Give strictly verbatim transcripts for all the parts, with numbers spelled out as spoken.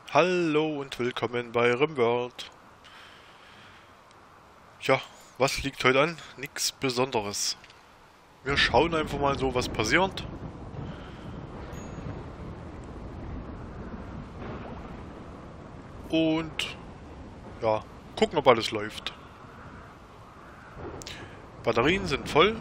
Hallo und willkommen bei RimWorld. Ja, was liegt heute an? Nichts Besonderes. Wir schauen einfach mal so, was passiert. Und ja, gucken, ob alles läuft. Batterien sind voll.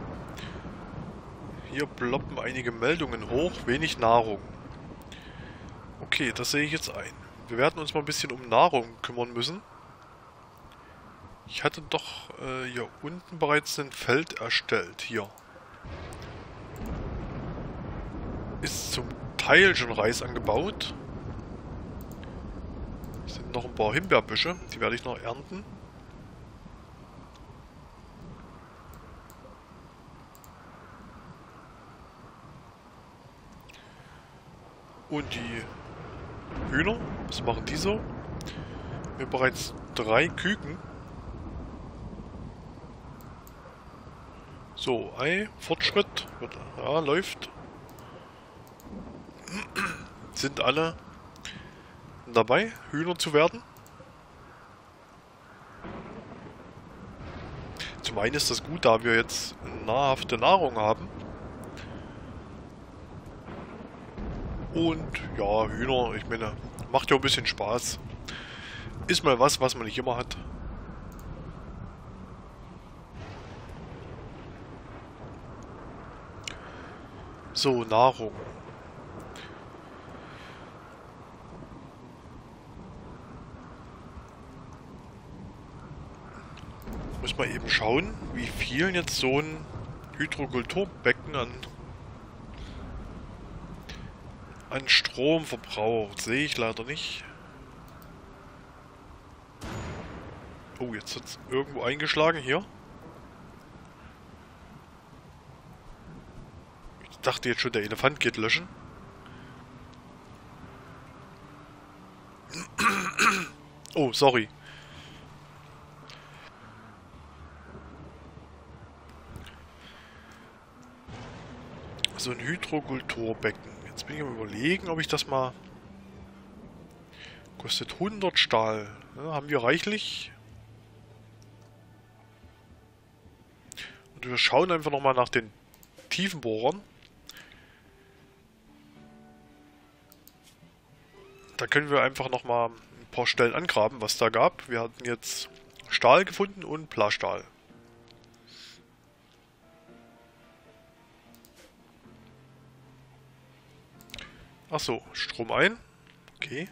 Hier ploppen einige Meldungen hoch, wenig Nahrung. Okay, das sehe ich jetzt ein. Wir werden uns mal ein bisschen um Nahrung kümmern müssen. Ich hatte doch äh, hier unten bereits ein Feld erstellt. Hier. Ist zum Teil schon Reis angebaut. Es sind noch ein paar Himbeerbüsche, die werde ich noch ernten. Und die Hühner, was machen die so? Wir haben bereits drei Küken. So, Ei, Fortschritt, ja, läuft. Sind alle dabei, Hühner zu werden. Zum einen ist das gut, da wir jetzt nahrhafte Nahrung haben. Und ja, Hühner, ich meine, macht ja ein bisschen Spaß. Ist mal was, was man nicht immer hat. So, Nahrung. Muss mal eben schauen, wie viel jetzt so ein Hydrokulturbecken an, an Strom verbraucht. Sehe ich leider nicht. Oh, jetzt hat es irgendwo eingeschlagen hier. Ich dachte jetzt schon, der Elefant geht löschen. Oh, sorry. So ein Hydrokulturbecken. Jetzt bin ich am Überlegen, ob ich das mal... Kostet hundert Stahl. Ja, haben wir reichlich. Und wir schauen einfach nochmal nach den Tiefenbohrern. Da können wir einfach nochmal ein paar Stellen angraben, was da gab. Wir hatten jetzt Stahl gefunden und Blasstahl. Achso, Strom ein. Okay.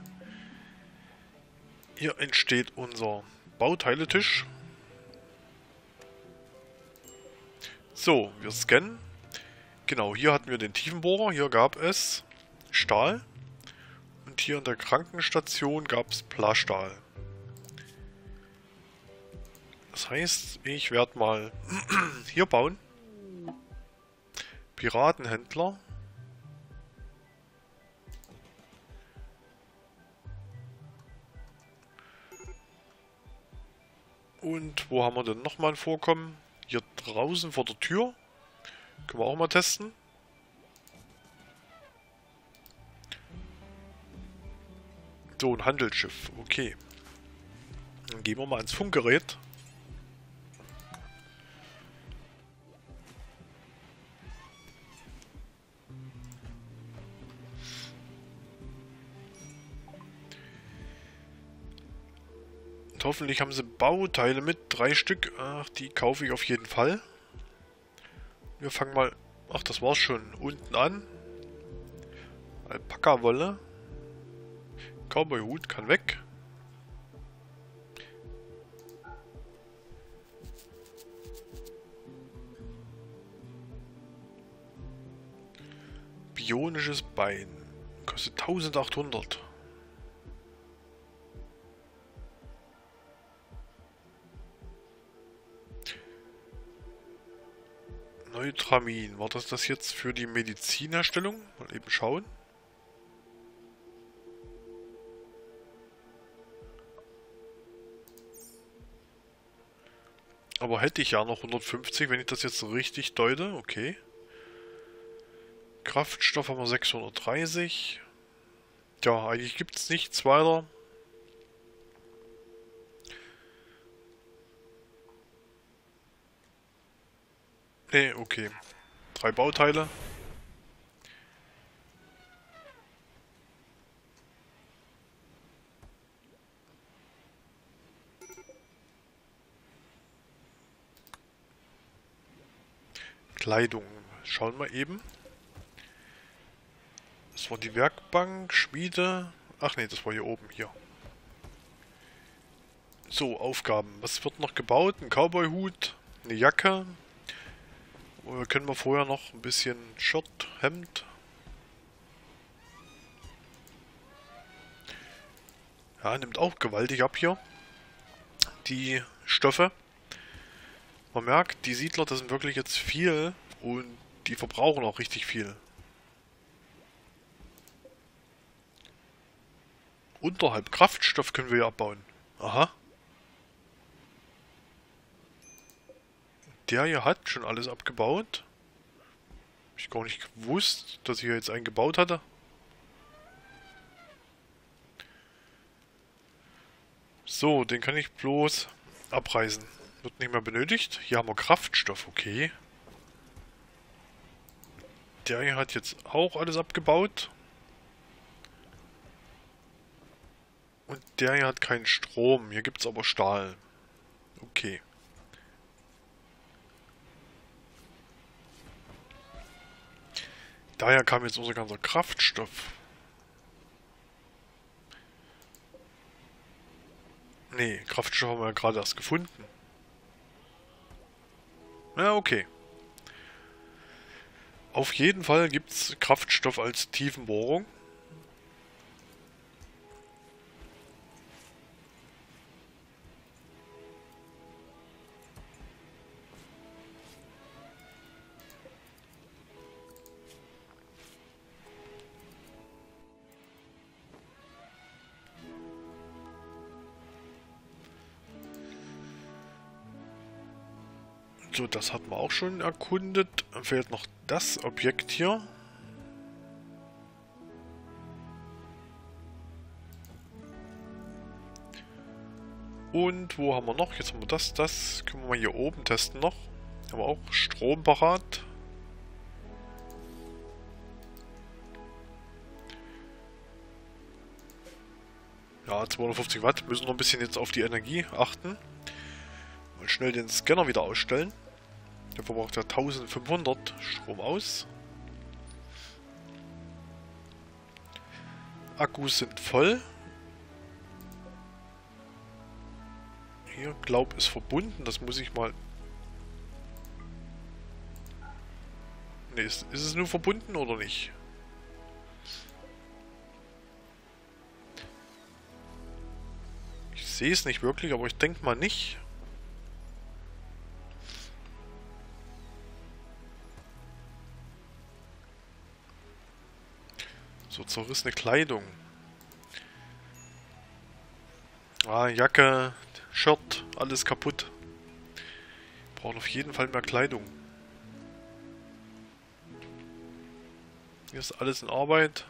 Hier entsteht unser Bauteiletisch. So, wir scannen. Genau, hier hatten wir den Tiefenbohrer. Hier gab es Stahl. Und hier in der Krankenstation gab es Blasstahl. Das heißt, ich werde mal hier bauen. Piratenhändler. Und wo haben wir denn nochmal ein Vorkommen? Hier draußen vor der Tür. Können wir auch mal testen. So, ein Handelsschiff. Okay. Dann gehen wir mal ins Funkgerät. Und hoffentlich haben sie Bauteile mit. Drei Stück. Ach, die kaufe ich auf jeden Fall. Wir fangen mal... Ach, das war's schon. Unten an. Alpaka-Wolle. Cowboy-Hut kann weg. Bionisches Bein. Kostet eintausendachthundert. Neutramin. War das das jetzt für die Medizinherstellung? Mal eben schauen. Aber hätte ich ja noch hundertfünfzig, wenn ich das jetzt richtig deute. Okay. Kraftstoff haben wir sechshundertdreißig. Tja, eigentlich gibt es nichts weiter. Nee, okay. Drei Bauteile. Kleidung. Schauen wir eben. Das war die Werkbank, Schmiede. Ach nee, das war hier oben, hier. So, Aufgaben. Was wird noch gebaut? Ein Cowboy-Hut, eine Jacke. Oder können wir vorher noch ein bisschen Shirt, Hemd. Ja, nimmt auch gewaltig ab hier. Die Stoffe. Man merkt, die Siedler, das sind wirklich jetzt viel und die verbrauchen auch richtig viel. Unterhalb Kraftstoff können wir ja abbauen. Aha. Der hier hat schon alles abgebaut. Hab ich gar nicht gewusst, dass ich hier jetzt einen gebaut hatte. So, den kann ich bloß abreißen. Wird nicht mehr benötigt. Hier haben wir Kraftstoff, okay. Der hier hat jetzt auch alles abgebaut. Und der hier hat keinen Strom. Hier gibt es aber Stahl. Okay. Daher kam jetzt unser ganzer Kraftstoff. Nee, Kraftstoff haben wir ja gerade erst gefunden. Ja, okay. Auf jeden Fall gibt es Kraftstoff als Tiefenbohrung. So, das hat man auch schon erkundet. Dann fehlt noch das Objekt hier. Und wo haben wir noch? Jetzt haben wir das, das. Können wir mal hier oben testen noch. Haben wir auch Strom parat. Ja, zweihundertfünfzig Watt. Müssen noch ein bisschen jetzt auf die Energie achten. Mal schnell den Scanner wieder ausstellen. Der verbraucht ja eintausendfünfhundert Strom aus. Akkus sind voll. Hier, glaub ist verbunden. Das muss ich mal... Ne, ist, ist es nur verbunden oder nicht? Ich sehe es nicht wirklich, aber ich denke mal nicht. So zerrissene Kleidung. Ah, Jacke, Shirt, alles kaputt. Brauchen auf jeden Fall mehr Kleidung. Hier ist alles in Arbeit.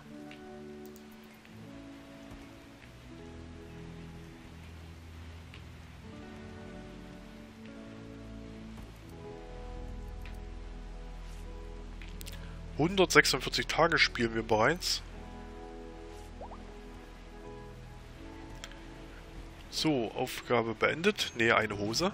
hundertsechsundvierzig Tage spielen wir bereits. So, Aufgabe beendet. Ne, eine Hose.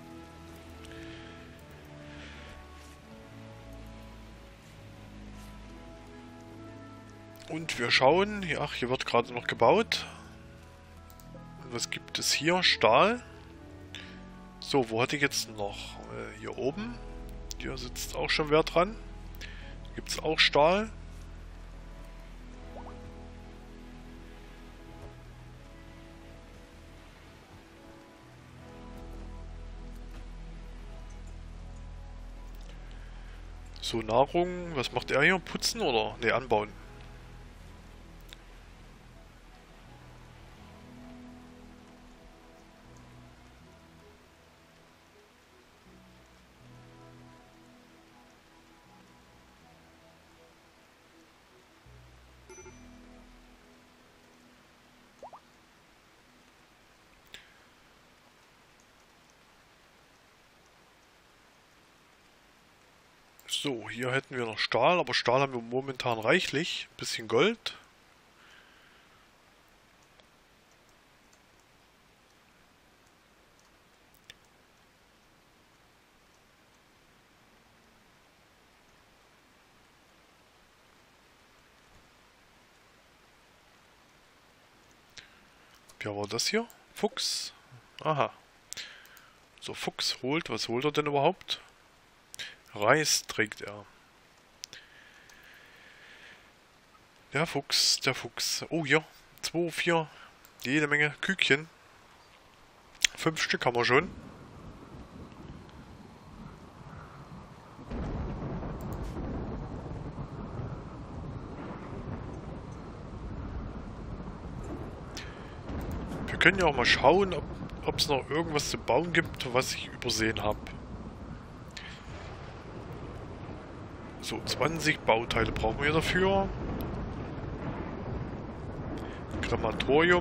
Und wir schauen. Ach, hier wird gerade noch gebaut. Und was gibt es hier? Stahl. So, wo hatte ich jetzt noch? Äh, hier oben. Hier sitzt auch schon wer dran. Gibt es auch Stahl. So, Nahrung. Was macht er hier? Putzen oder? Ne, anbauen. So, hier hätten wir noch Stahl, aber Stahl haben wir momentan reichlich. Bisschen Gold. Ja, war das hier? Fuchs. Aha. So, Fuchs holt. Was holt er denn überhaupt? Reis trägt er. Der Fuchs, der Fuchs. Oh, hier. Zwei, vier. Jede Menge Kükchen. Fünf Stück haben wir schon. Wir können ja auch mal schauen, ob es noch irgendwas zu bauen gibt, was ich übersehen habe. So, zwanzig Bauteile brauchen wir dafür. Krematorium.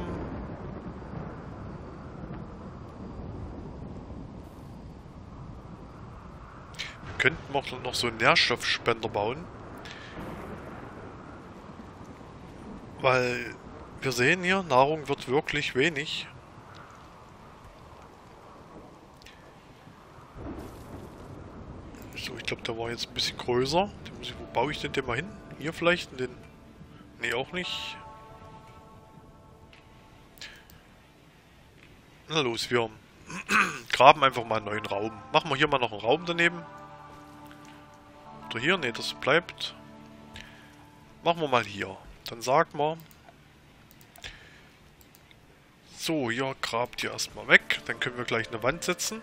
Wir könnten auch noch so einen Nährstoffspender bauen. Weil wir sehen hier, Nahrung wird wirklich wenig. So, ich glaube, der war jetzt ein bisschen größer. Den muss ich, wo baue ich denn den mal hin? Hier vielleicht? In den... Nee, auch nicht. Na los, wir graben einfach mal einen neuen Raum. Machen wir hier mal noch einen Raum daneben. Oder hier? Ne, das bleibt. Machen wir mal hier. Dann sagen wir... So, hier grabt ihr erstmal weg. Dann können wir gleich eine Wand setzen.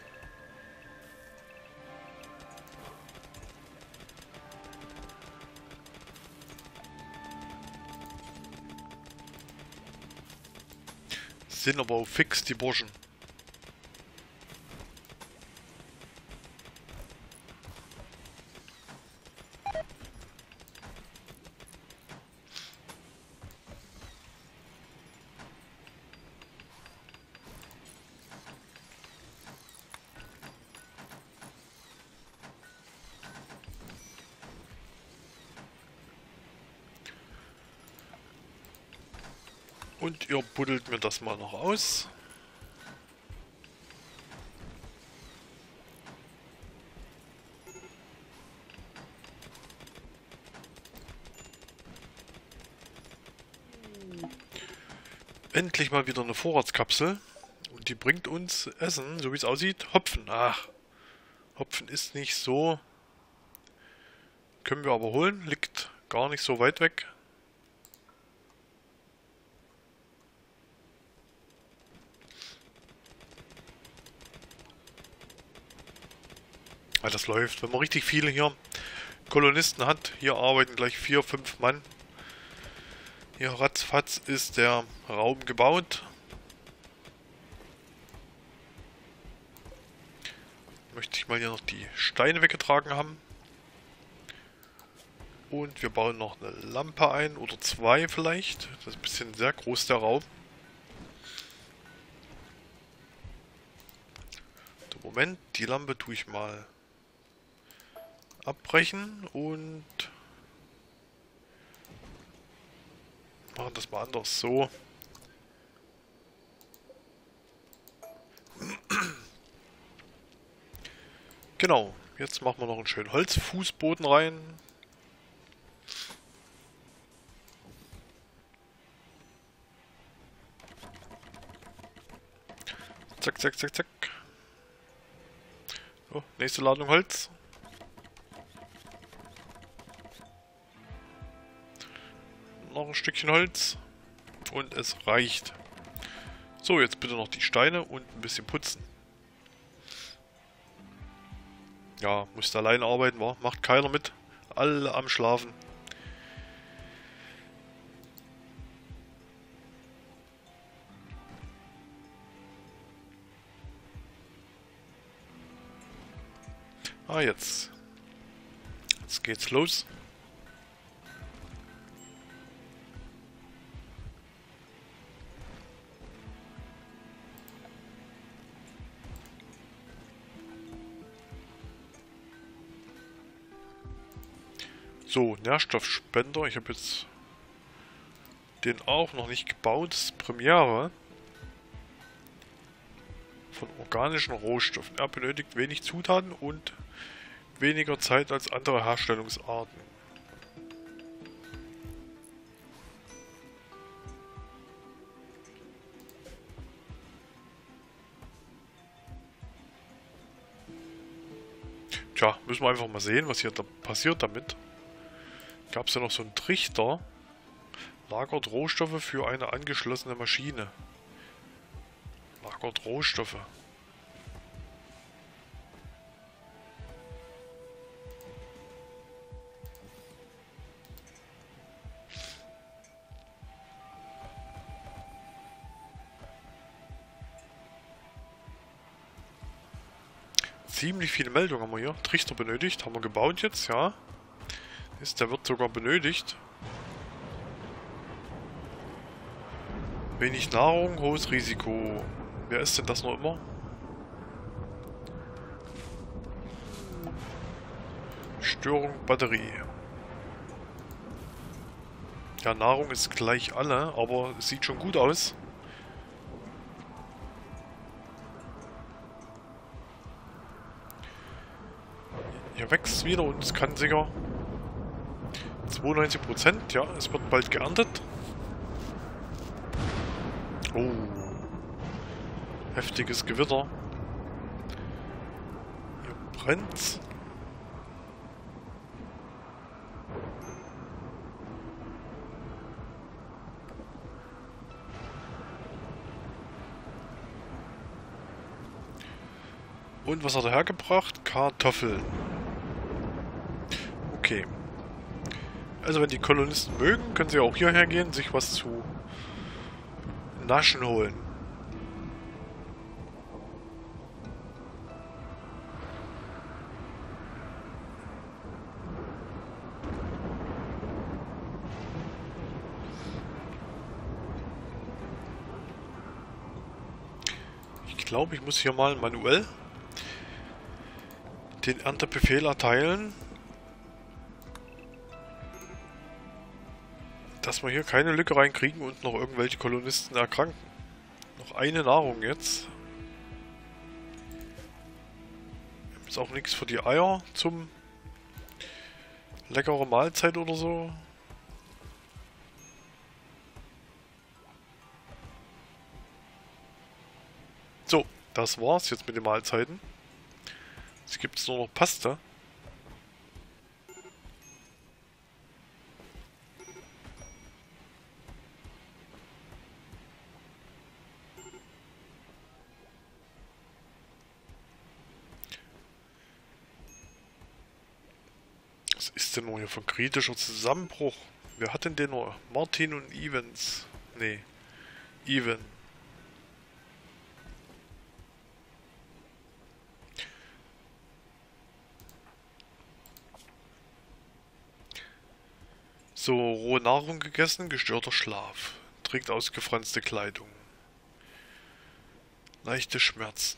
Sind aber auch fix, die Burschen. Und ihr buddelt mir das mal noch aus. Endlich mal wieder eine Vorratskapsel. Und die bringt uns Essen, so wie es aussieht. Hopfen. Ach, Hopfen ist nicht so. Können wir aber holen. Liegt gar nicht so weit weg. Weil das läuft. Wenn man richtig viele hier Kolonisten hat, hier arbeiten gleich vier, fünf Mann. Hier ratzfatz ist der Raum gebaut. Möchte ich mal hier noch die Steine weggetragen haben. Und wir bauen noch eine Lampe ein oder zwei vielleicht. Das ist ein bisschen sehr groß der Raum. Moment, die Lampe tue ich mal abbrechen und machen das mal anders. So. Genau, jetzt machen wir noch einen schönen Holzfußboden rein. Zack, zack, zack, zack. So, nächste Ladung Holz. Noch ein Stückchen Holz. Und es reicht. So, jetzt bitte noch die Steine und ein bisschen putzen. Ja, musst alleine arbeiten, wa? Macht keiner mit. Alle am Schlafen. Ah, jetzt. Jetzt geht's los. So, Nährstoffspender. Ich habe jetzt den auch noch nicht gebaut. Das ist Premiere. Von organischen Rohstoffen. Er benötigt wenig Zutaten und weniger Zeit als andere Herstellungsarten. Tja, müssen wir einfach mal sehen, was hier da passiert damit. Gab es ja noch so einen Trichter. Lagert Rohstoffe für eine angeschlossene Maschine. Lagert Rohstoffe. Ziemlich viele Meldungen haben wir hier. Trichter benötigt. Haben wir gebaut jetzt, ja. Ist, der wird sogar benötigt. Wenig Nahrung, hohes Risiko. Wer ist denn das noch immer? Störung Batterie. Ja, Nahrung ist gleich alle, aber es sieht schon gut aus. Hier wächst es wieder und es kann sicher zweiundneunzig Prozent, ja, es wird bald geerntet. Oh, heftiges Gewitter. Hier brennt's. Und was hat er hergebracht? Kartoffeln. Okay. Also wenn die Kolonisten mögen, können sie auch hierher gehen, sich was zu naschen holen. Ich glaube, ich muss hier mal manuell den Erntebefehl erteilen, dass wir hier keine Lücke reinkriegen und noch irgendwelche Kolonisten erkranken. Noch eine Nahrung jetzt. Ist auch nichts für die Eier zum leckere Mahlzeit oder so. So, das war's jetzt mit den Mahlzeiten. Jetzt gibt es nur noch Pasta. Was ist denn nur hier für ein kritischer Zusammenbruch? Wer hat denn den nur? Martin und Evans. Nee. Even. So, rohe Nahrung gegessen, gestörter Schlaf. Trägt ausgefranste Kleidung. Leichte Schmerzen.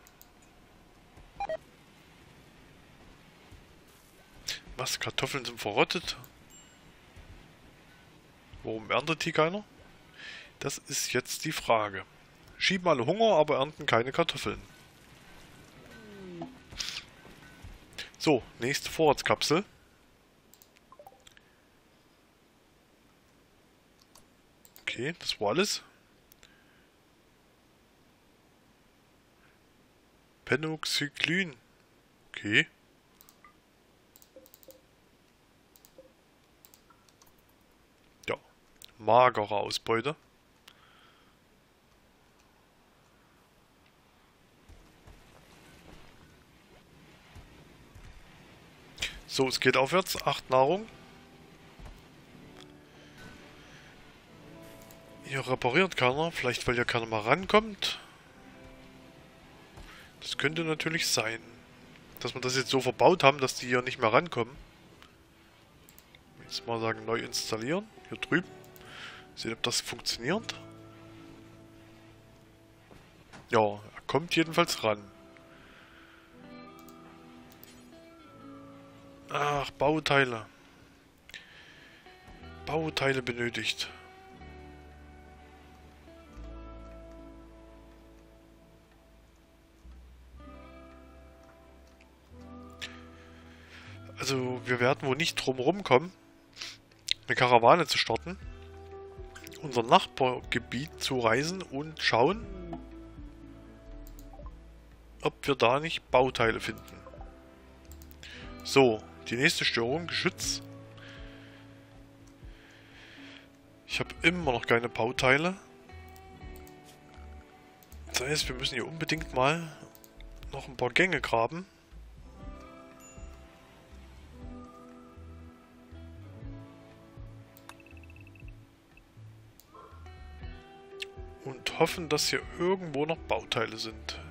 Was? Kartoffeln sind verrottet? Warum erntet die keiner? Das ist jetzt die Frage. Schieben alle Hunger, aber ernten keine Kartoffeln. So, nächste Vorratskapsel. Okay, das war alles. Penoxyclin. Okay. Ja, magere Ausbeute. So, es geht aufwärts. Acht Nahrung. Hier repariert keiner. Vielleicht, weil ja keiner mal rankommt. Das könnte natürlich sein. Dass wir das jetzt so verbaut haben, dass die hier nicht mehr rankommen. Jetzt mal sagen, neu installieren. Hier drüben. Sehen, ob das funktioniert. Ja, er kommt jedenfalls ran. Ach, Bauteile. Bauteile benötigt. Also wir werden wohl nicht drum rumkommen, eine Karawane zu starten, unser Nachbargebiet zu reisen und schauen, ob wir da nicht Bauteile finden. So, die nächste Störung, Geschütz. Ich habe immer noch keine Bauteile. Das heißt, wir müssen hier unbedingt mal noch ein paar Gänge graben. Und hoffen, dass hier irgendwo noch Bauteile sind.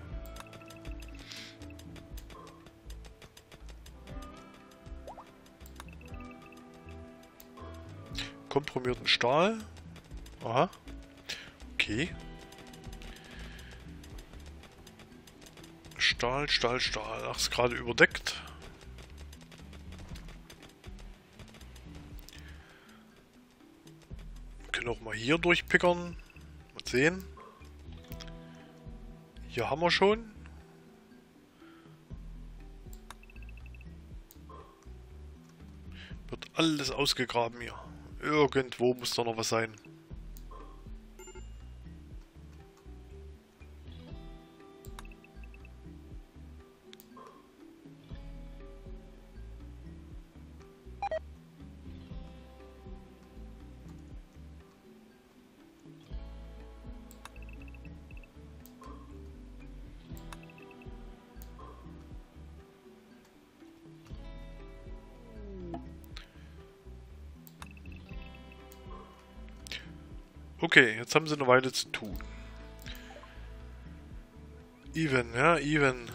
Komprimierten Stahl. Aha. Okay. Stahl, Stahl, Stahl. Ach, ist gerade überdeckt. Wir können auch mal hier durchpickern. Mal sehen. Hier haben wir schon. Wird alles ausgegraben hier. Irgendwo muss da noch was sein. Okay, jetzt haben sie eine Weile zu tun. Even, ja, even.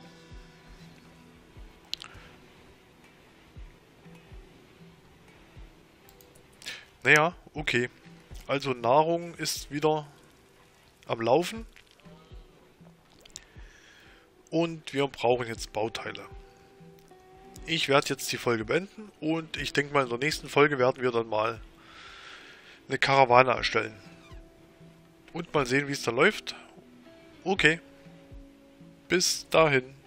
Naja, okay. Also Nahrung ist wieder am Laufen. Und wir brauchen jetzt Bauteile. Ich werde jetzt die Folge beenden und ich denke mal, in der nächsten Folge werden wir dann mal eine Karawane erstellen. Und mal sehen, wie es da läuft. Okay. Bis dahin.